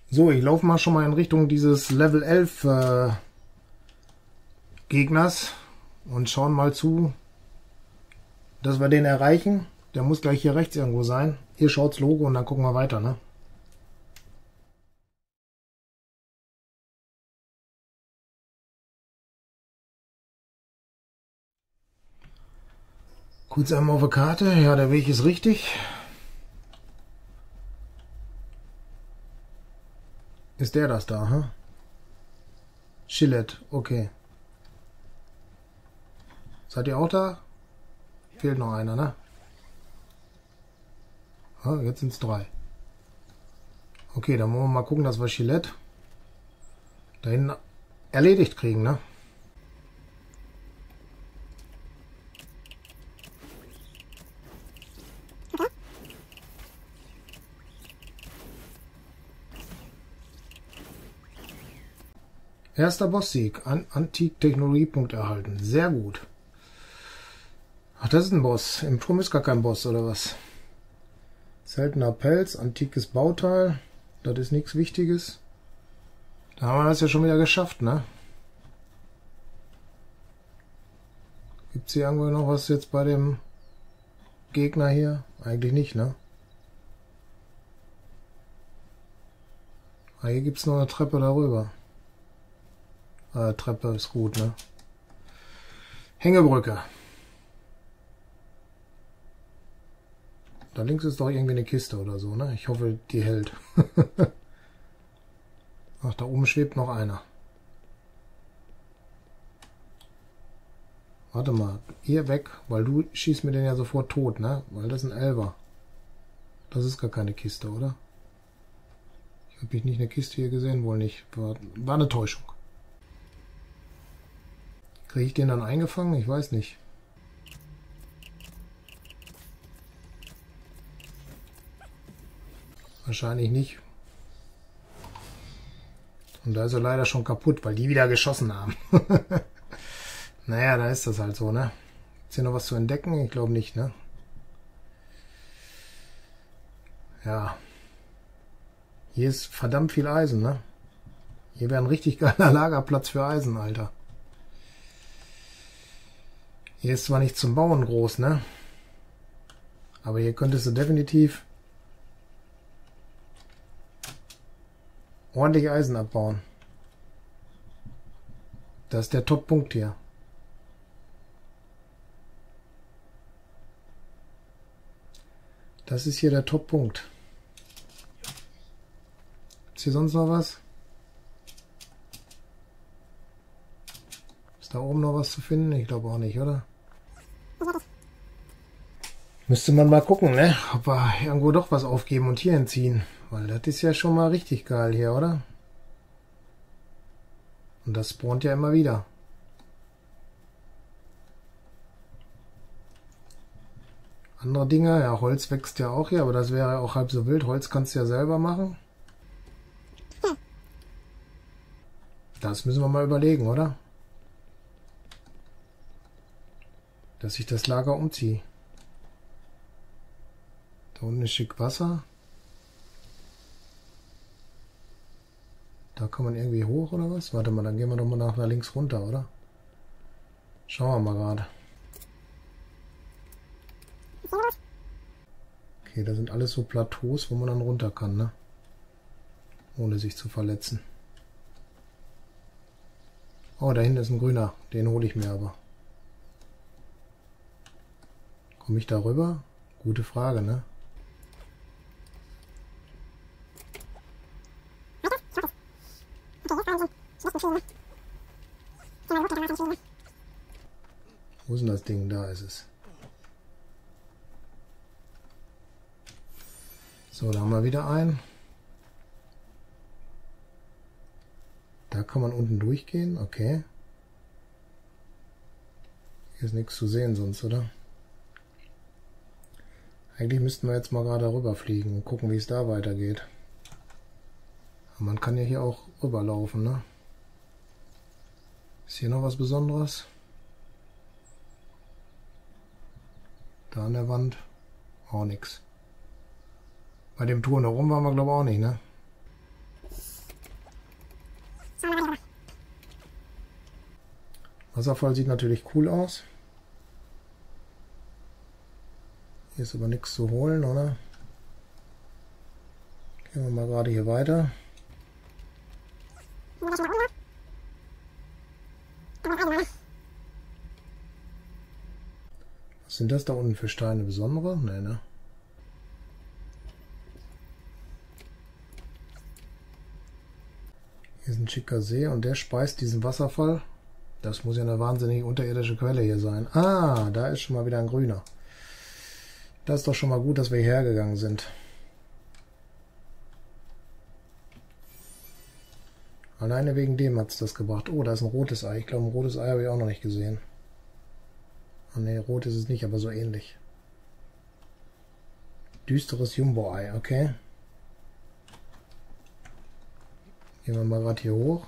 So, ich laufe mal schon mal in Richtung dieses Level 11 Gegners und schauen mal zu, dass wir den erreichen. Der muss gleich hier rechts irgendwo sein. Hier schaut's Logo und dann gucken wir weiter, ne? Kurz einmal auf der Karte. Ja, der Weg ist richtig. Ist der das da, hä? Gillette, okay. Seid ihr auch da? Fehlt noch einer, ne? Ja, jetzt sind es 3. Okay, dann wollen wir mal gucken, dass wir Gillette da hinten erledigt kriegen, ne? Erster Bosssieg. Antik-Technologie-Punkt erhalten. Sehr gut. Ach, das ist ein Boss. Im Turm ist gar kein Boss, oder was? Seltener Pelz, antikes Bauteil. Das ist nichts Wichtiges. Da haben wir das ja schon wieder geschafft, ne? Gibt es hier irgendwo noch was jetzt bei dem Gegner hier? Eigentlich nicht, ne? Ah, hier gibt es noch eine Treppe darüber. Treppe ist gut, ne? Hängebrücke. Da links ist doch irgendwie eine Kiste oder so, ne? Ich hoffe, die hält. Ach, da oben schwebt noch einer. Warte mal, hier weg, weil du schießt mir den ja sofort tot, ne? Weil das ist ein Elfer. Das ist gar keine Kiste, oder? Ich habe nicht eine Kiste hier gesehen, wohl nicht. War eine Täuschung. Kriege ich den dann eingefangen? Ich weiß nicht. Wahrscheinlich nicht. Und da ist er leider schon kaputt, weil die wieder geschossen haben. Naja, da ist das halt so, ne? Ist hier noch was zu entdecken? Ich glaube nicht, ne? Ja. Hier ist verdammt viel Eisen, ne? Hier wäre ein richtig geiler Lagerplatz für Eisen, Alter. Hier ist zwar nicht zum Bauen groß, ne? Aber hier könntest du definitiv ordentlich Eisen abbauen. Das ist der Top-Punkt hier. Das ist hier der Top-Punkt. Ist hier sonst noch was? Ist da oben noch was zu finden? Ich glaube auch nicht, oder? Müsste man mal gucken, ne? Ob wir irgendwo doch was aufgeben und hier hinziehen. Weil das ist ja schon mal richtig geil hier, oder? Und das spawnt ja immer wieder. Andere Dinge, ja, Holz wächst ja auch hier, aber das wäre auch halb so wild. Holz kannst du ja selber machen. Das müssen wir mal überlegen, oder? Dass ich das Lager umziehe. Da unten ist schick Wasser. Da kann man irgendwie hoch oder was? Warte mal, dann gehen wir doch mal nach links runter, oder? Schauen wir mal gerade. Okay, da sind alles so Plateaus, wo man dann runter kann, ne? Ohne sich zu verletzen. Oh, da hinten ist ein grüner. Den hole ich mir aber. Komme ich da rüber? Gute Frage, ne? Wo ist denn das Ding? Da ist es. So, da haben wir wieder einen. Da kann man unten durchgehen, okay. Hier ist nichts zu sehen sonst, oder? Eigentlich müssten wir jetzt mal gerade rüber fliegen und gucken, wie es da weitergeht. Aber man kann ja hier auch rüberlaufen, ne? Ist hier noch was Besonderes? Da an der Wand auch nichts. Bei dem Turm da oben waren wir, glaube ich, auch nicht, ne? Wasserfall sieht natürlich cool aus. Hier ist aber nichts zu holen, oder? Gehen wir mal gerade hier weiter. Was sind das da unten für Steine? Besondere? Nee, ne? Hier ist ein schicker See und der speist diesen Wasserfall. Das muss ja eine wahnsinnig unterirdische Quelle hier sein. Ah, da ist schon mal wieder ein grüner. Das ist doch schon mal gut, dass wir hierher gegangen sind. Alleine wegen dem hat es das gebracht. Oh, da ist ein rotes Ei. Ich glaube, ein rotes Ei habe ich auch noch nicht gesehen. Ah ne, rot ist es nicht, aber so ähnlich. Düsteres Jumbo-Ei, okay. Gehen wir mal gerade hier hoch.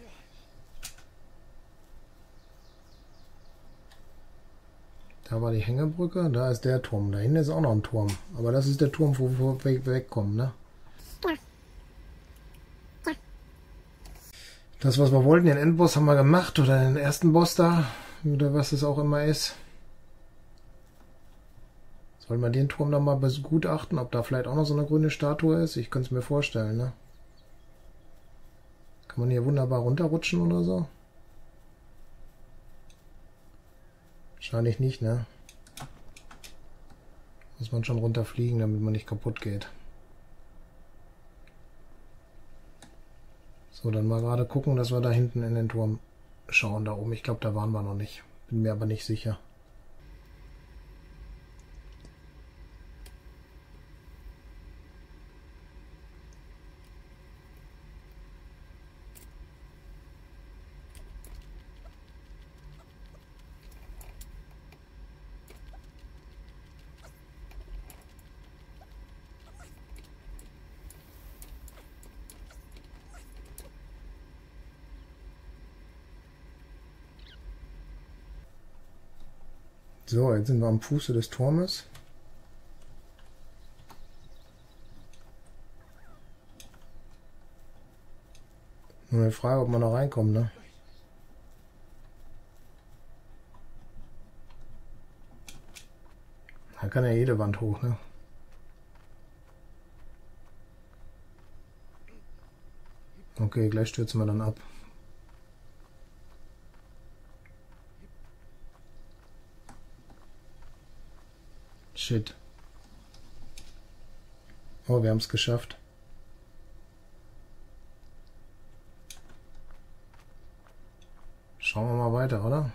Da war die Hängebrücke, da ist der Turm. Da hinten ist auch noch ein Turm. Aber das ist der Turm, wo wir wegkommen, ne? Das, was wir wollten, den Endboss haben wir gemacht. Oder den ersten Boss da. Oder was es auch immer ist. Sollen wir den Turm da mal begutachten, ob da vielleicht auch noch so eine grüne Statue ist? Ich könnte es mir vorstellen, ne? Kann man hier wunderbar runterrutschen oder so? Wahrscheinlich nicht, ne? Muss man schon runterfliegen, damit man nicht kaputt geht. So, dann mal gerade gucken, dass wir da hinten in den Turm schauen, da oben. Ich glaube, da waren wir noch nicht. Bin mir aber nicht sicher. So, jetzt sind wir am Fuße des Turmes. Nur eine Frage, ob man da reinkommt, ne? Da kann ja jede Wand hoch, ne? Okay, gleich stürzen wir dann ab. Shit. Oh, wir haben es geschafft. Schauen wir mal weiter, oder?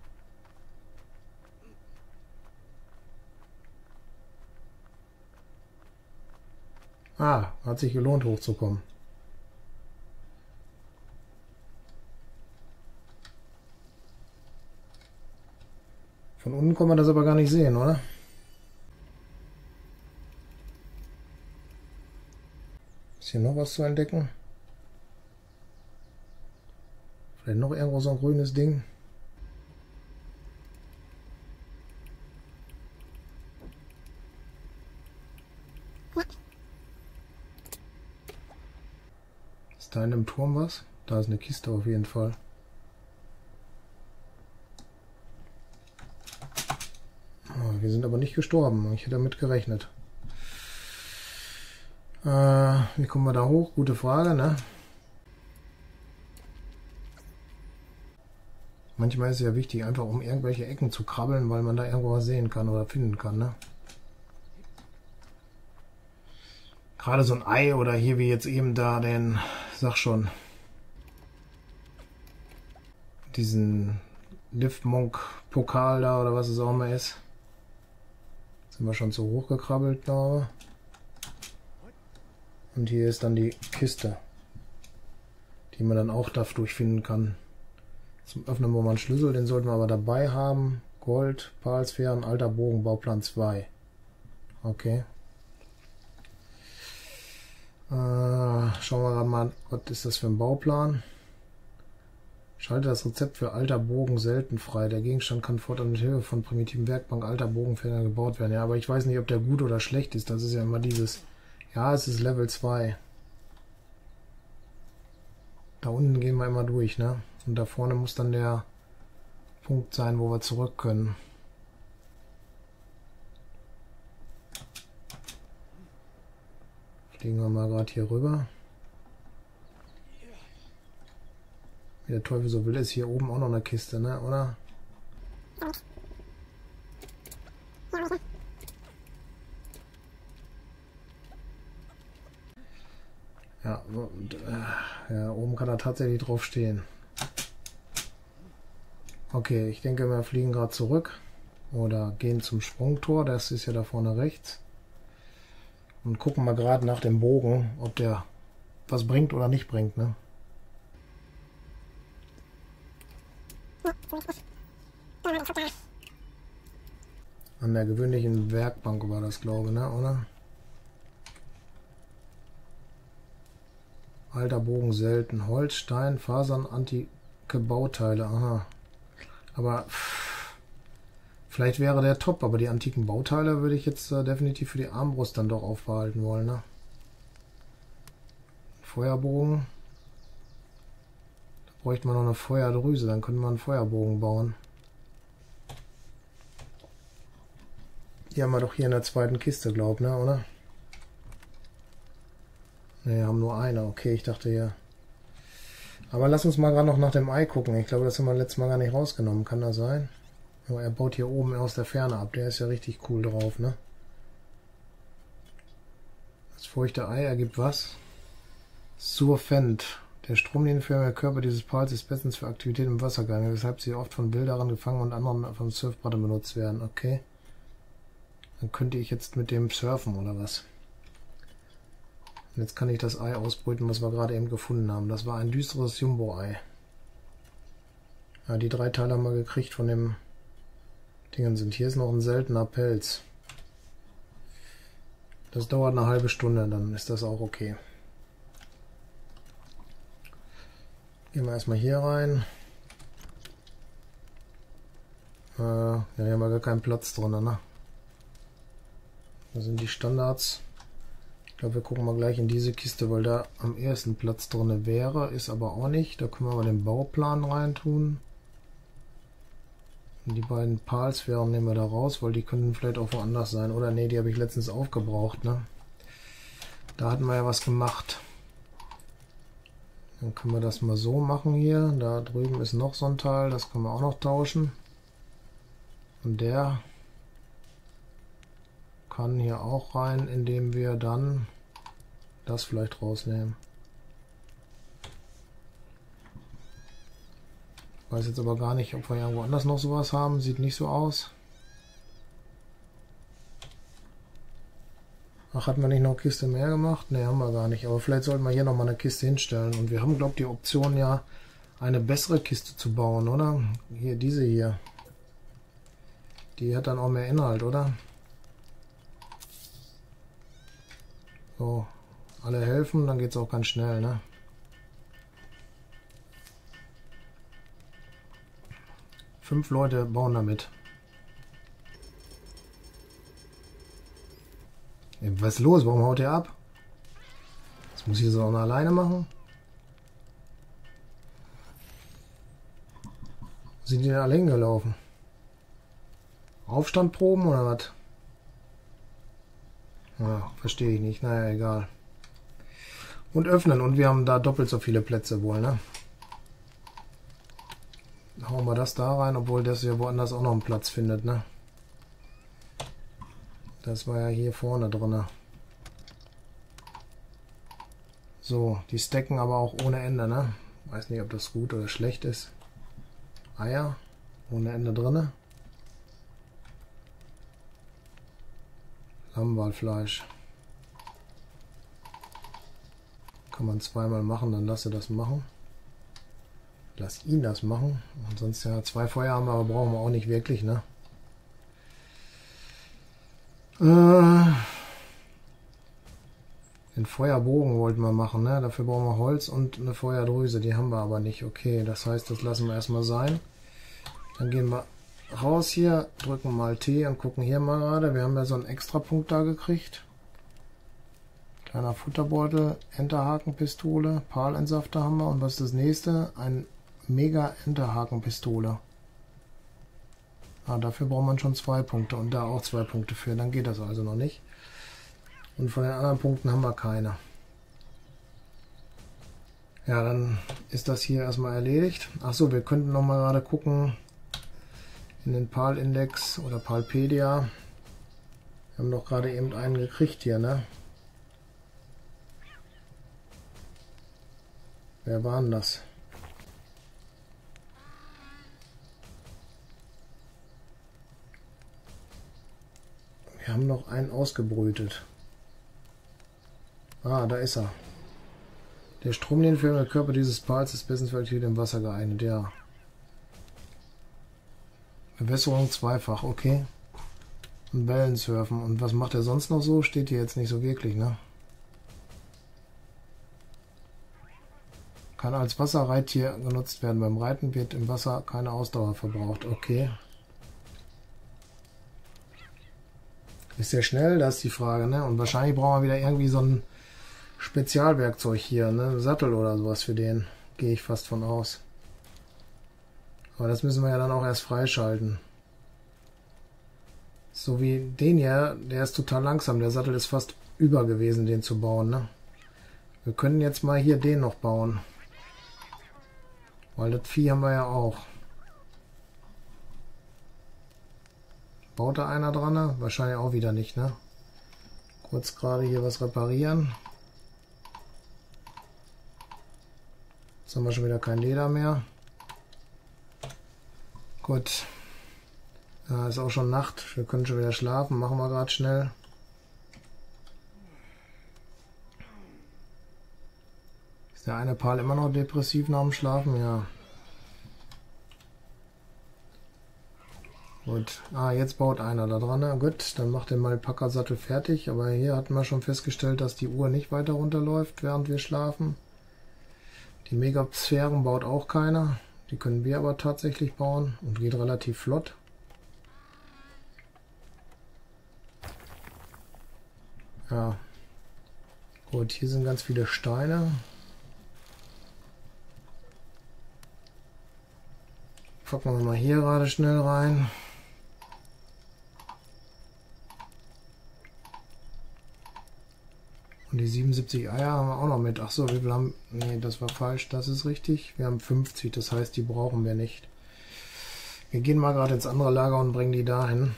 Ah, hat sich gelohnt hochzukommen. Von unten kann man das aber gar nicht sehen, oder? Ist hier noch was zu entdecken? Vielleicht noch irgendwo so ein grünes Ding? Ist da in dem Turm was? Da ist eine Kiste auf jeden Fall. Oh, wir sind aber nicht gestorben. Ich hätte damit gerechnet. Wie kommen wir da hoch? Gute Frage, ne? Manchmal ist es ja wichtig, einfach um irgendwelche Ecken zu krabbeln, weil man da irgendwo was sehen kann oder finden kann, ne? Gerade so ein Ei oder hier wie jetzt eben da den, sag schon, diesen Liftmonk-Pokal da oder was es auch immer ist. Sind wir schon zu hoch gekrabbelt, glaube ich. Und hier ist dann die Kiste, die man dann auch dadurch finden kann. Zum Öffnen brauchen wir einen Schlüssel, den sollten wir aber dabei haben. Gold, Palsphären, alter Bogen, Bauplan 2. Okay. Schauen wir gerade mal, was ist das für ein Bauplan? Schalte das Rezept für alter Bogen selten frei. Der Gegenstand kann fortan mit Hilfe von primitiven Werkbank alter Bogenfänger gebaut werden. Ja, aber ich weiß nicht, ob der gut oder schlecht ist. Das ist ja immer dieses... Ja, es ist Level 2. Da unten gehen wir immer durch, ne? Und da vorne muss dann der Punkt sein, wo wir zurück können. Fliegen wir mal gerade hier rüber. Wie der Teufel so will, ist hier oben auch noch eine Kiste, ne? Oder? Ja, und, ja, oben kann er tatsächlich drauf stehen. Okay, ich denke, wir fliegen gerade zurück. Oder gehen zum Sprungtor, das ist ja da vorne rechts. Und gucken mal gerade nach dem Bogen, ob der was bringt oder nicht bringt, ne? An der gewöhnlichen Werkbank war das, glaube ich, ne, oder? Alter Bogen selten. Holz, Stein, Fasern, antike Bauteile. Aha. Aber vielleicht wäre der top, aber die antiken Bauteile würde ich jetzt definitiv für die Armbrust dann doch aufbehalten wollen, ne? Feuerbogen. Da bräuchte man noch eine Feuerdrüse, dann könnte man einen Feuerbogen bauen. Die haben wir doch hier in der zweiten Kiste, glaub, ne, oder? Ne, haben nur eine. Okay, ich dachte ja. Aber lass uns mal gerade noch nach dem Ei gucken. Ich glaube, das haben wir letztes Mal gar nicht rausgenommen. Kann das sein? Oh, er baut hier oben aus der Ferne ab. Der ist ja richtig cool drauf, ne? Das feuchte Ei ergibt was? Surfend. Der stromlinienförmige Körper dieses Pals ist bestens für Aktivitäten im Wasser geeignet, weshalb sie oft von Wilderern gefangen und anderen vom Surfbrett benutzt werden. Okay. Dann könnte ich jetzt mit dem surfen, oder was? Und jetzt kann ich das Ei ausbrüten, was wir gerade eben gefunden haben. Das war ein düsteres Jumbo-Ei. Ja, die 3 Teile haben wir gekriegt von dem Dingen sind. Hier ist noch ein seltener Pelz. Das dauert eine halbe Stunde, dann ist das auch okay. Gehen wir erstmal hier rein. Ja, hier haben wir gar keinen Platz drin, ne? Das sind die Standards. Ich glaube, wir gucken mal gleich in diese Kiste, weil da am ersten Platz drin wäre. Ist aber auch nicht. Da können wir mal den Bauplan reintun. Und die beiden Palsphären nehmen wir da raus, weil die könnten vielleicht auch woanders sein. Oder nee, die habe ich letztens aufgebraucht, ne? Da hatten wir ja was gemacht. Dann können wir das mal so machen hier. Da drüben ist noch so ein Teil. Das können wir auch noch tauschen. Und der kann hier auch rein, indem wir dann das vielleicht rausnehmen. Ich weiß jetzt aber gar nicht, ob wir irgendwo anders noch sowas haben. Sieht nicht so aus. Ach, hatten wir nicht noch eine Kiste mehr gemacht? Ne, haben wir gar nicht. Aber vielleicht sollten wir hier nochmal eine Kiste hinstellen. Und wir haben, glaube ich, die Option ja, eine bessere Kiste zu bauen, oder? Hier, diese hier. Die hat dann auch mehr Inhalt, oder? So, alle helfen, dann geht es auch ganz schnell, ne? Fünf Leute bauen damit. Was ist los? Warum haut er ab? Das muss ich so auch noch alleine machen. Wo sind die denn alle hingelaufen? Aufstandproben oder was? Ja, verstehe ich nicht. Naja, egal. Und öffnen. Und wir haben da doppelt so viele Plätze wohl, ne? Hauen wir das da rein, obwohl das ja woanders auch noch einen Platz findet, ne? Das war ja hier vorne drin. So, die stacken aber auch ohne Ende, ne? Weiß nicht, ob das gut oder schlecht ist. Eier ohne Ende drin. Lammwalfleisch. Kann man zweimal machen, dann lasse das machen. Lass ihn das machen. Und sonst ja 2 Feuer haben wir, aber brauchen wir auch nicht wirklich, ne? Den Feuerbogen wollten wir machen, ne? Dafür brauchen wir Holz und eine Feuerdrüse. Die haben wir aber nicht. Okay, das heißt, das lassen wir erstmal sein. Dann gehen wir raus hier, drücken mal T und gucken hier mal gerade. Wir haben ja so einen Extrapunkt da gekriegt. Kleiner Futterbeutel, Enterhakenpistole, Palentsafter haben wir. Und was ist das nächste? Ein Mega Enterhakenpistole. Ah, dafür braucht man schon 2 Punkte und da auch 2 Punkte für. Dann geht das also noch nicht. Und von den anderen Punkten haben wir keine. Ja, dann ist das hier erstmal erledigt. Achso, wir könnten noch mal gerade gucken in den PAL-Index oder PALpedia. Wir haben doch gerade eben einen gekriegt hier, ne? Wer war denn das? Wir haben noch einen ausgebrütet. Ah, da ist er. Der stromlinienförmige Körper dieses Pals ist bestens für Aktivität im Wasser geeignet, ja. Bewässerung zweifach, okay. Und Wellensurfen. Und was macht er sonst noch so? Steht hier jetzt nicht so wirklich, ne? Kann als Wasserreittier genutzt werden. Beim Reiten wird im Wasser keine Ausdauer verbraucht. Okay. Ist sehr schnell, das ist die Frage, ne? Und wahrscheinlich brauchen wir wieder irgendwie so ein Spezialwerkzeug hier, ne? Sattel oder sowas für den. Gehe ich fast von aus. Aber das müssen wir ja dann auch erst freischalten. So wie den hier, der ist total langsam. Der Sattel ist fast über gewesen, den zu bauen, ne? Wir können jetzt mal hier den noch bauen. Weil das Vieh haben wir ja auch. Baut da einer dran? Ne? Wahrscheinlich auch wieder nicht, ne? Kurz gerade hier was reparieren. Jetzt haben wir schon wieder kein Leder mehr. Gut. Ja, ist auch schon Nacht. Wir können schon wieder schlafen. Machen wir gerade schnell. Ist der eine Pal immer noch depressiv nach dem Schlafen? Ja. Gut. Ah, jetzt baut einer da dran. Na gut, dann macht er mal den Packersattel fertig. Aber hier hatten wir schon festgestellt, dass die Uhr nicht weiter runterläuft, während wir schlafen. Die Megasphären baut auch keiner. Die können wir aber tatsächlich bauen und geht relativ flott. Ja. Gut, hier sind ganz viele Steine. Packen wir mal hier gerade schnell rein. Und die 77 Eier haben wir auch noch mit. Achso, wie viel haben... Nee, das war falsch. Das ist richtig. Wir haben 50, das heißt, die brauchen wir nicht. Wir gehen mal gerade ins andere Lager und bringen die dahin.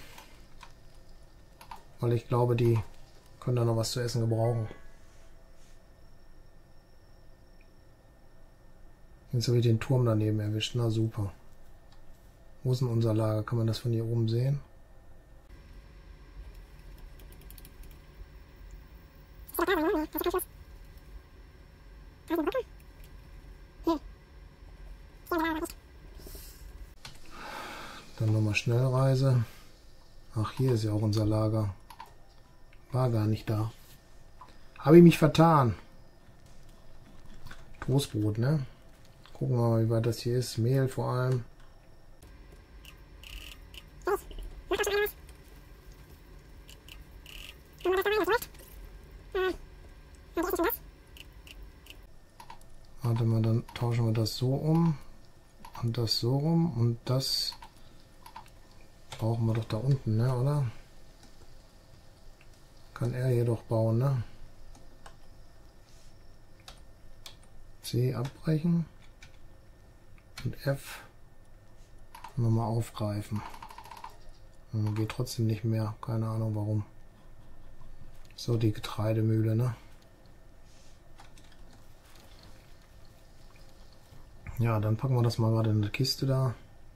Weil ich glaube, die können da noch was zu essen gebrauchen. Jetzt habe ich den Turm daneben erwischt. Na super. Wo ist denn unser Lager? Kann man das von hier oben sehen? Dann nochmal Schnellreise. Ach, hier ist ja auch unser Lager. War gar nicht da. Habe ich mich vertan. Toastbrot, ne? Gucken wir mal, wie weit das hier ist. Mehl vor allem. Warte mal, dann tauschen wir das so um und das so rum und das brauchen wir doch da unten, ne, oder? Kann er hier doch bauen, ne? C abbrechen und F nochmal aufgreifen. Und geht trotzdem nicht mehr, keine Ahnung warum. So, die Getreidemühle, ne? Ja, dann packen wir das mal gerade in die Kiste da.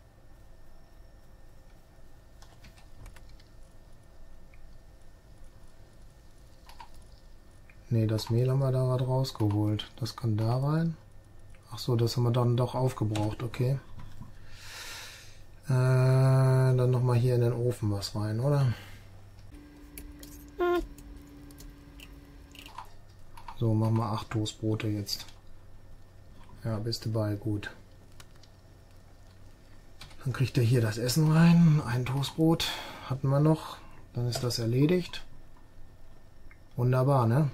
Ne, das Mehl haben wir da gerade rausgeholt. Das kann da rein. Ach so, das haben wir dann doch aufgebraucht, okay. Dann nochmal hier in den Ofen was rein, oder? So, machen wir 8 Toastbrote jetzt. Ja, bist du bei, gut. Dann kriegt er hier das Essen rein. Ein Toastbrot hatten wir noch. Dann ist das erledigt. Wunderbar, ne?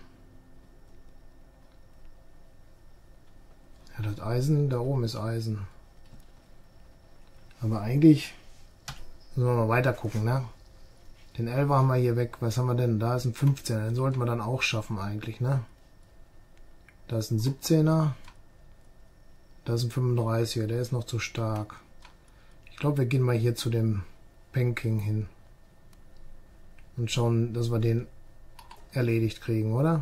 Ja, das Eisen, da oben ist Eisen. Aber eigentlich Müssen wir mal weiter gucken, ne? Den 11er haben wir hier weg. Was haben wir denn? Da ist ein 15er. Den sollten wir dann auch schaffen eigentlich, ne? Da ist ein 17er. Da ist ein 35er. Der ist noch zu stark. Ich glaube, wir gehen mal hier zu dem Banking hin. Und schauen, dass wir den erledigt kriegen, oder?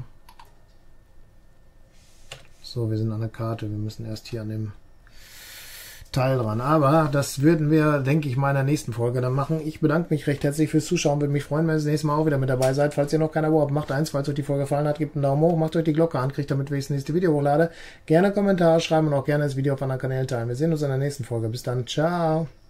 So, wir sind an der Karte. Wir müssen erst hier an dem Teil dran. Aber das würden wir, denke ich, mal in der nächsten Folge dann machen. Ich bedanke mich recht herzlich fürs Zuschauen. Würde mich freuen, wenn ihr das nächste Mal auch wieder mit dabei seid. Falls ihr noch kein Abo habt, macht eins. Falls euch die Folge gefallen hat, gebt einen Daumen hoch. Macht euch die Glocke an, kriegt damit, wenn ich das nächste Video hochlade. Gerne Kommentare schreiben und auch gerne das Video auf anderen Kanälen teilen. Wir sehen uns in der nächsten Folge. Bis dann. Ciao.